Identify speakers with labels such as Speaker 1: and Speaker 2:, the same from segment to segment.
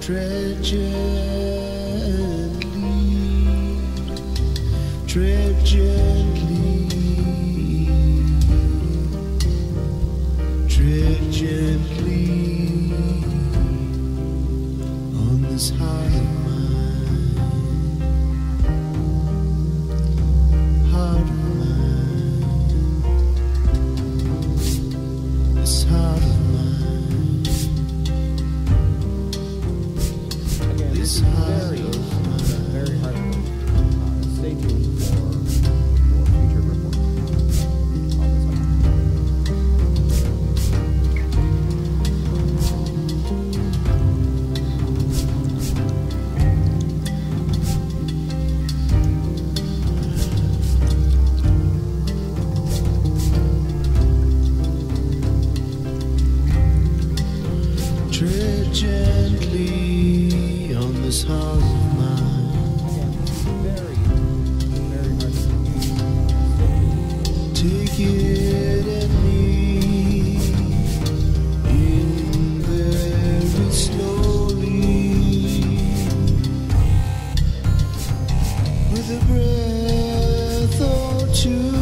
Speaker 1: tread gently, tread gently, tread gently on this heart of mine, heart of mine, this heart of mine, this heart of mine.
Speaker 2: Very hard. Stay tuned for future reports on this one.
Speaker 1: Tread gently on this heart of mine.
Speaker 2: Very hard.
Speaker 1: Take it and me in very slowly, with a breath or two,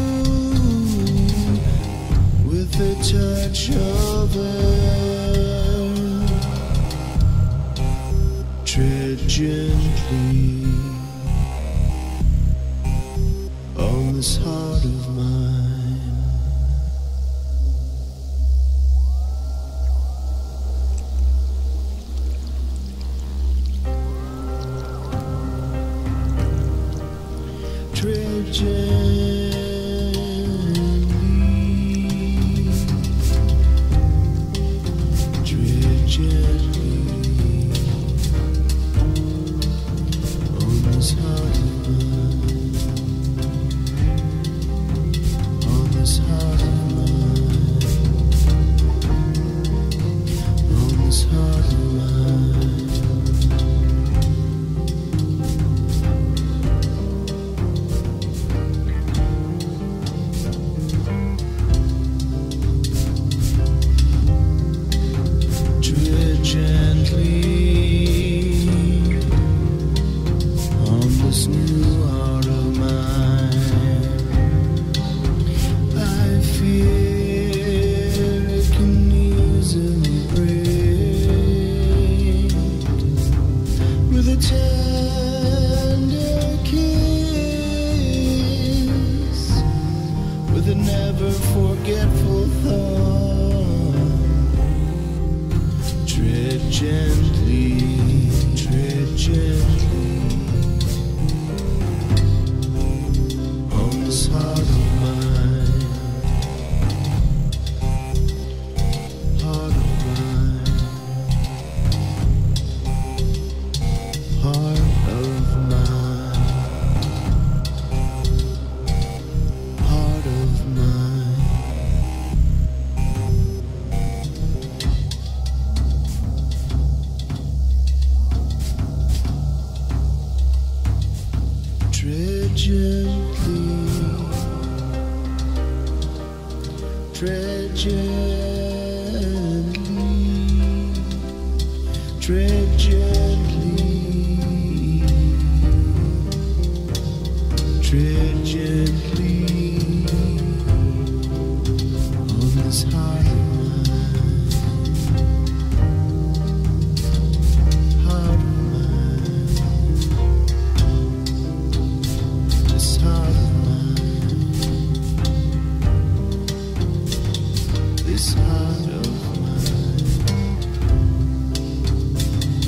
Speaker 1: with a touch of earth. Tread gently on this heart of mine. Tread gently, tread gently on this heart of mine, on this heart of mine, on this heart of mine. Tread gently on this new heart of mine. I fear it can easily break with a tender kiss, with a never forgetful thought. Tread gently, tread gently on this heart of mine, heart of mine, heart of mine, heart of mine. Tread gently, tread gently, tread gently, tread gently on this heart of mine, heart of mine. This heart of mine, this heart of mine,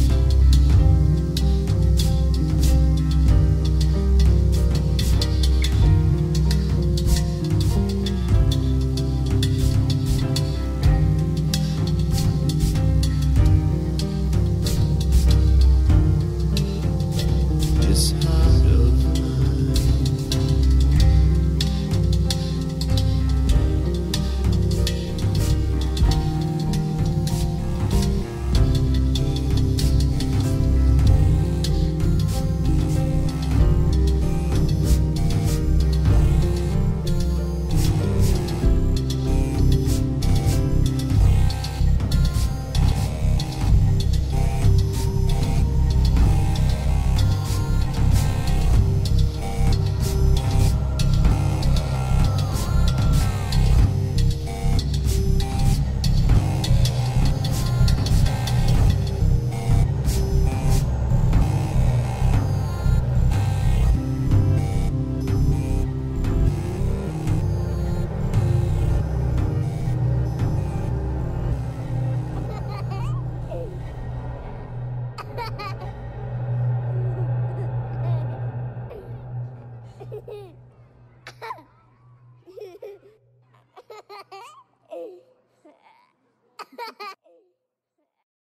Speaker 3: Ha!